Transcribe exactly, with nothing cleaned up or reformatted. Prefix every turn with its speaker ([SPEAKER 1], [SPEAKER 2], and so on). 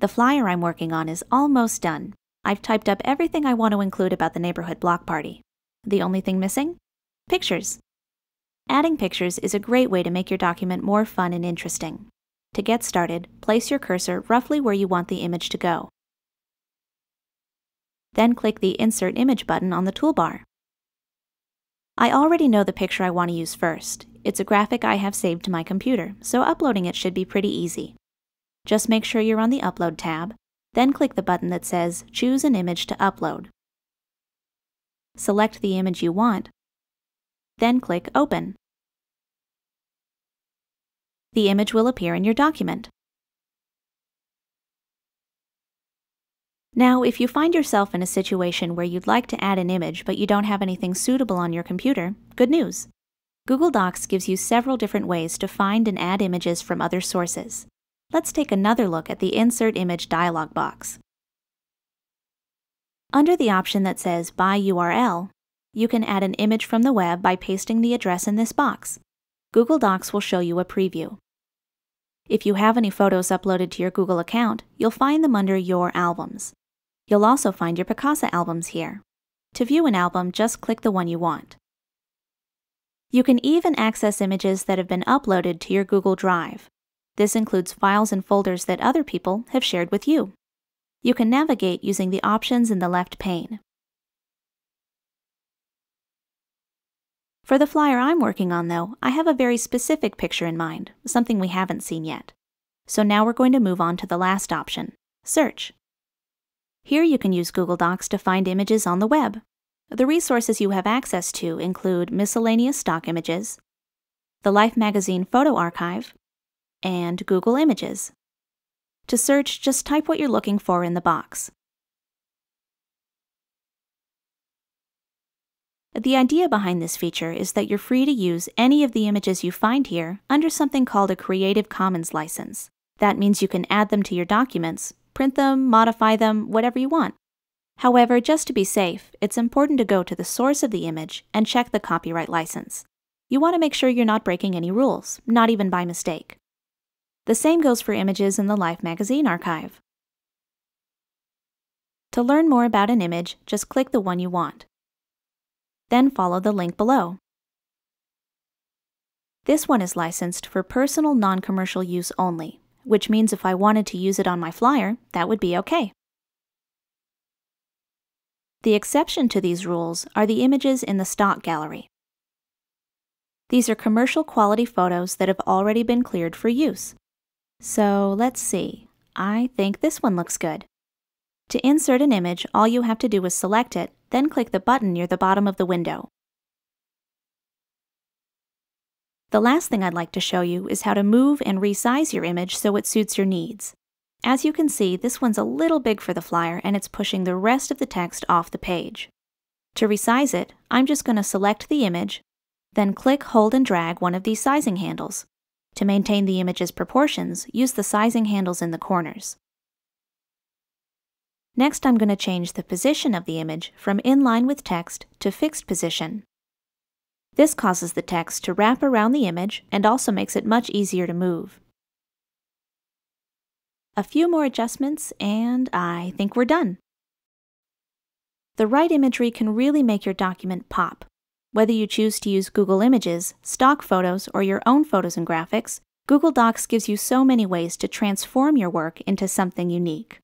[SPEAKER 1] The flyer I'm working on is almost done. I've typed up everything I want to include about the neighborhood block party. The only thing missing? Pictures. Adding pictures is a great way to make your document more fun and interesting. To get started, place your cursor roughly where you want the image to go. Then click the Insert Image button on the toolbar. I already know the picture I want to use first. It's a graphic I have saved to my computer, so uploading it should be pretty easy. Just make sure you're on the Upload tab, then click the button that says Choose an image to upload. Select the image you want, then click Open. The image will appear in your document. Now, if you find yourself in a situation where you'd like to add an image but you don't have anything suitable on your computer, good news! Google Docs gives you several different ways to find and add images from other sources. Let's take another look at the Insert Image dialog box. Under the option that says By U R L, you can add an image from the web by pasting the address in this box. Google Docs will show you a preview. If you have any photos uploaded to your Google account, you'll find them under Your Albums. You'll also find your Picasa albums here. To view an album, just click the one you want. You can even access images that have been uploaded to your Google Drive. This includes files and folders that other people have shared with you. You can navigate using the options in the left pane. For the flyer I'm working on, though, I have a very specific picture in mind, something we haven't seen yet. So now we're going to move on to the last option, Search. Here you can use Google Docs to find images on the web. The resources you have access to include miscellaneous stock images, the Life magazine photo archive, and Google Images. To search, just type what you're looking for in the box. The idea behind this feature is that you're free to use any of the images you find here under something called a Creative Commons license. That means you can add them to your documents, print them, modify them, whatever you want. However, just to be safe, it's important to go to the source of the image and check the copyright license. You want to make sure you're not breaking any rules, not even by mistake. The same goes for images in the Life magazine archive. To learn more about an image, just click the one you want. Then follow the link below. This one is licensed for personal non-commercial use only, which means if I wanted to use it on my flyer, that would be okay. The exception to these rules are the images in the stock gallery. These are commercial quality photos that have already been cleared for use. So let's see, I think this one looks good. To insert an image, all you have to do is select it, then click the button near the bottom of the window. The last thing I'd like to show you is how to move and resize your image so it suits your needs. As you can see, this one's a little big for the flyer and it's pushing the rest of the text off the page. To resize it, I'm just going to select the image, then click, hold, and drag one of these sizing handles. To maintain the image's proportions, use the sizing handles in the corners. Next, I'm going to change the position of the image from in line with text to fixed position. This causes the text to wrap around the image and also makes it much easier to move. A few more adjustments and I think we're done. The right imagery can really make your document pop. Whether you choose to use Google Images, stock photos, or your own photos and graphics, Google Docs gives you so many ways to transform your work into something unique.